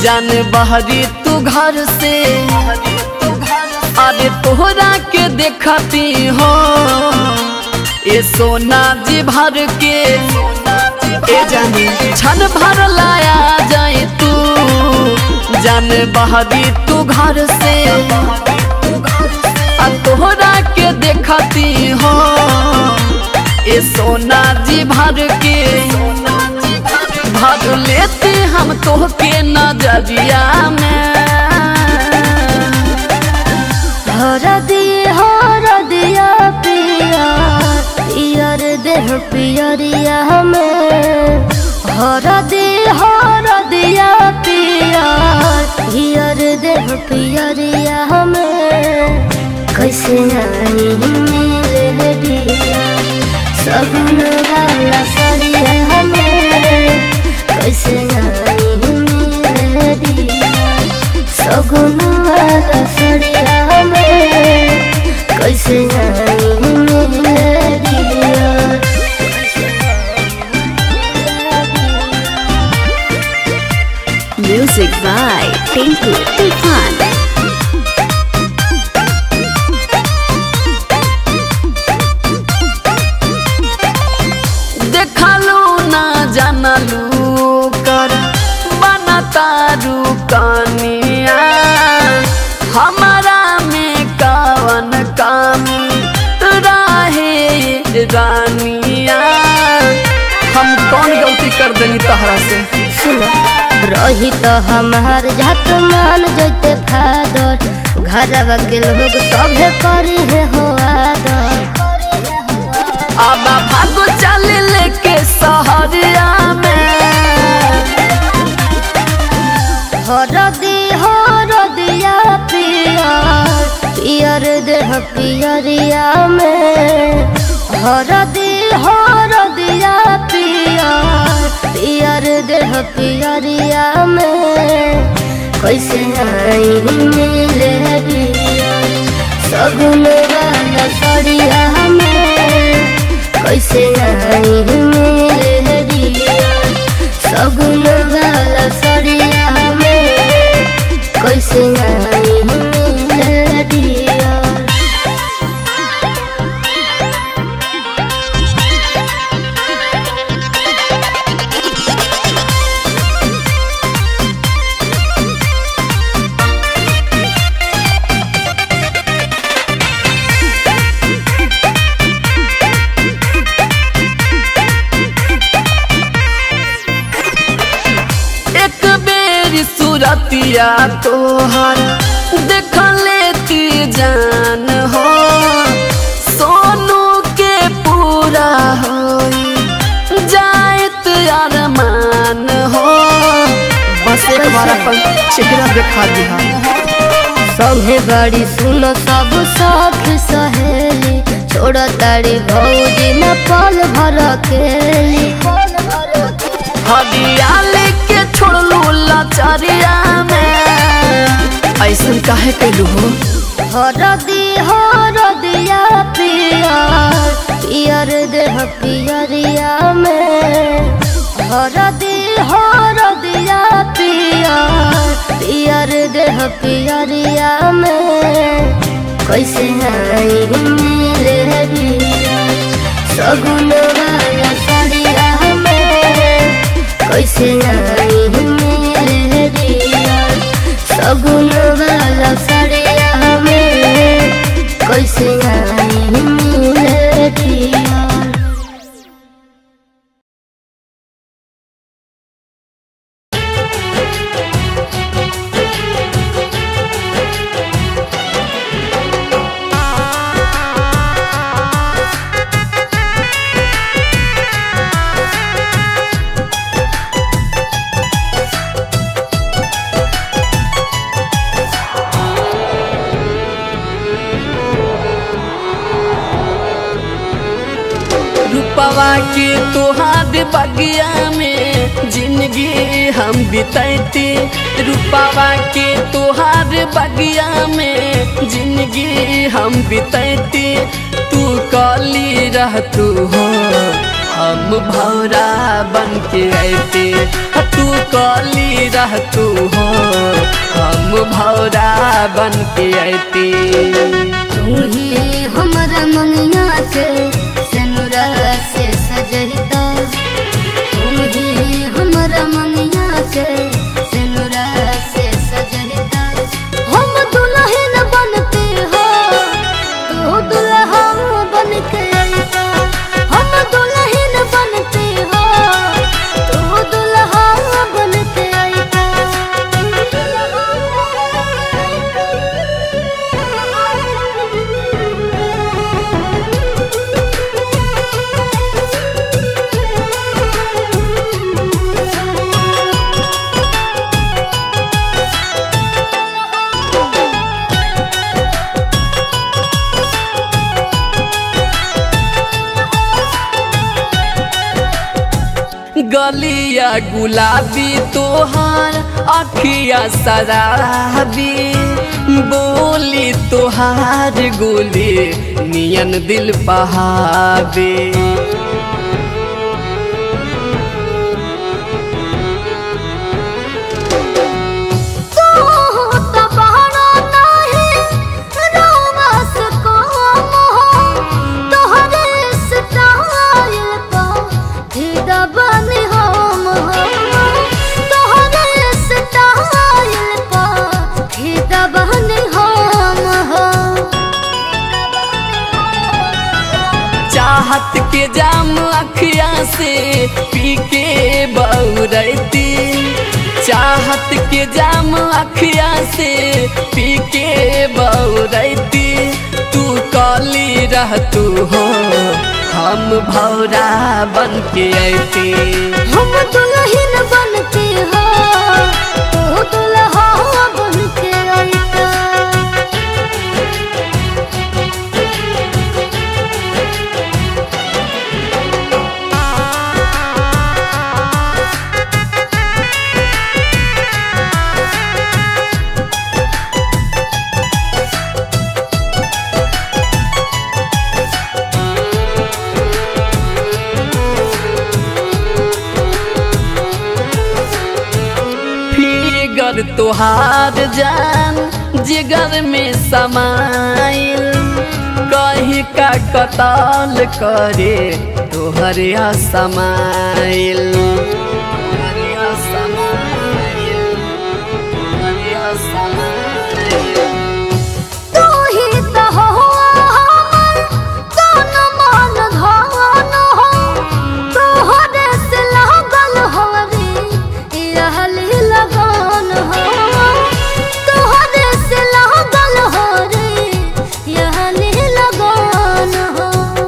जान बहरी तू घर से, अरे तोहरा के देखती हो ए सोना जी भर के, ए जानी छन भर लाया जाए तू, जान बहरी तू घर से, तोहरा के देखती हो ए सोना जी भर के, भर लेते हम तोहके नजरिया में। हर दिया पिया पियर देह पियरिया में, हर दिया पिया पियर देह पियरिया में, कैसे आई मेरे दिया सगुन वाला सरिया में, कैसे आई मेरे दिया सगुन वाला सरिया में, कैसे आई मेरे दिया। Music by Tinku Tufan। जानलू कर बनतारू कनिया, हमारा में कवन कमी रहे रानिया, हम कौन गलती कर देनी तहरा से। सुनो रही तो हमार जात मान जैते फादर, घर के लोग सभे करी है हो आदर, अब भागो चल लेके सहरिया में, हर दिया पिया पियर देह पियरिया में, हर दिया पिया पियर देह पियरिया में, कैसे आई मिले दिया सगुन वाला सरिया में, कैसे आई मेरे दिया सगुन वाला सरिया में, कैसे आई मेरे दिया। सूरतिया तोहर देख लेती जान हो, सोनू के पूरा हो जायत अरमान हो, बस एक बार अपन चेहरा दिखा दिया। संगे बड़ी सुनो सब साथ सहेली, छोड़ तारी भौजी न पल भर खेली, हरियाली के छोड़लू लाचारिया में, ऐसा काहे कैलू हो। हर दिया पिया पियर देह पियरिया में, हर दिया पिया पियर देह पियरिया में, कैसे आई मेरे दिया सगुन वाला सरिया में, कैसे आई मेरे दिया सगुन वाला सरिया में, कैसे आई मेरे दिया। रूपवा के तोहार बगिया में जिंदगी हम बितैती, रूपवा के तोहार बगिया में जिंदगी हम बितैती, तू कली रह तू हो हम भौरा बन के आते, तू कली रह तू हो हम भौरा बन के अती। तू ही हमरा मंगिया के सिनुरा से सजहिता, तू ही हमरा मंगिया के सिनुरा से सजहिता। हम दुल्हन बनते हो तू दुल्हा बन के अइता, हम दुल्हन बनते हो तू दुल्हा बन के अइता। गलिया गुलाबी तोहार अखिया शराबी, बोली तोहार गोली नियन दिल बहावे। चाहत के जाम अखिया से पी के बउरती, चाहत के जाम अखिया से पी के बउरती। तू कली रह तू हो हम भौरा बन के अती। हम दुल्हन बनते हो तू दुल्हा बन के अइता। फिगर तोहार जान जिगर में समाइल, कहीं का कताल करे तोहरे समाइल। तू ही तो हो हमर तन मन धन हो, तोहरे से लागल हो रे रहली लगन हो, तोहरे से लागल हो रे रहली लगन हो।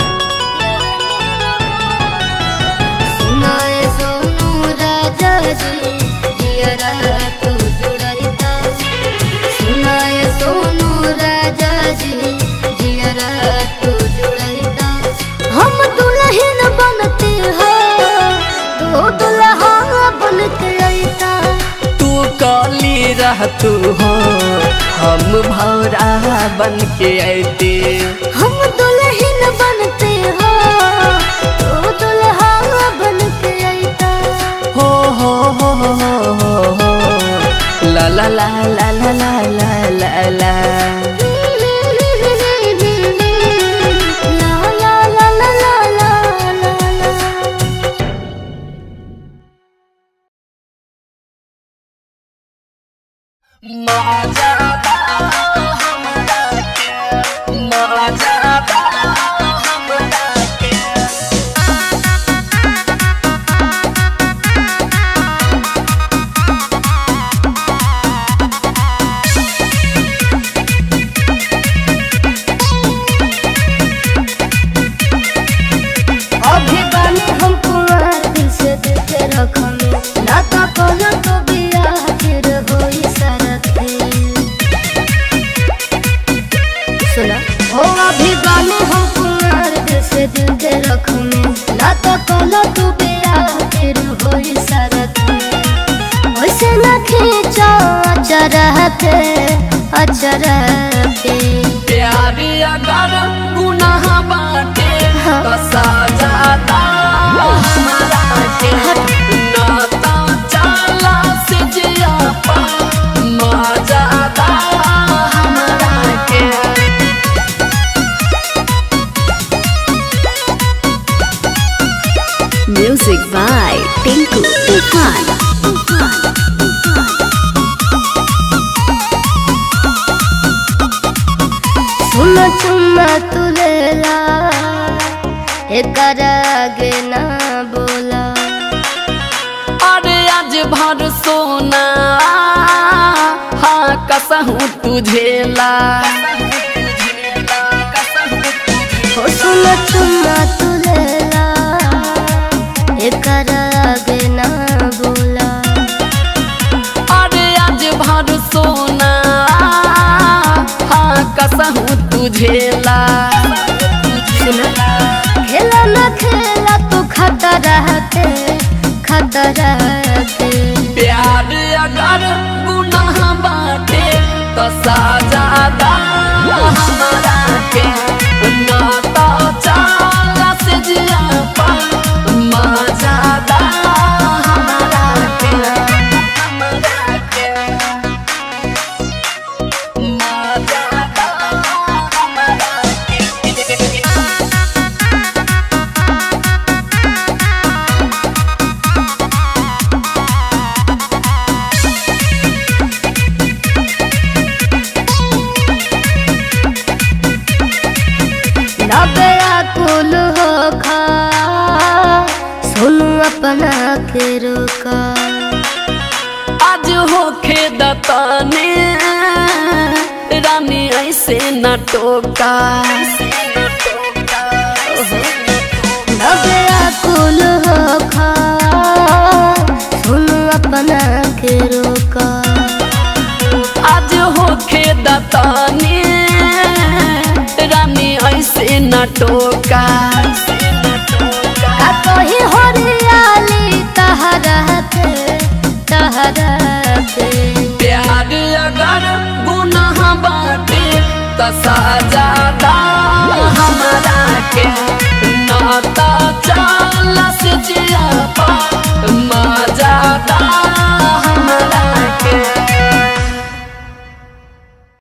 सुनाए सोनू राजा जी जियरा तू जुड़ैता, सुनाए सोनू राजा जी जियरा तू जुड़ैता। हम दुल्हन बनते हो तू दुल्हा बन के अइता। तू कली रह तू हो हम भौरा बन के अती। हम दुल्हन बनते हो तू दुल्हा बन के अइता। हो ला ला ला ला ला ला ला ला ला। अभी बानी हम कुंवर दिल से दिल के रखमे, ना तो कोनो तो बियाह फिर होई सरते। सुना हो अभी बानी हम कुंवर दिल से दिल के रखमे, ना तो कोनो तो बियाह फिर होई सरते। वैसे ना खींचो अचरते अचरते। प्यारी अगर गुनाह बाटे तो सजादा हमारा के नाता चाला से जिया सुन चुम्मा तू लेला एकर आगे ना बोला। अरे आज भर सोना हाँ कसहू तुझेला। हो सुन चुम्मा तू लेला एकर आगे ना बोला। अरे आज भर सोना हाँ कसहू तुझेला। खेला ना खेला तू खतरा के प्यार अगर गुनाह बाटे तो सजा दा हमारा के ना तो चाला से जिया पा मजा दा हमारा के मजा दा हमारा के। व्याकुल हो खा सुनु अपना के रोका। आज होखे दताने रानी ऐसे न टोका। व्याकुल हो खा सुनु अपना के रोका। आज होखे दताने रानी ऐसे न टोका। कही हरियाली तहरा के प्यार अगर गुनाह बाटे तो सजा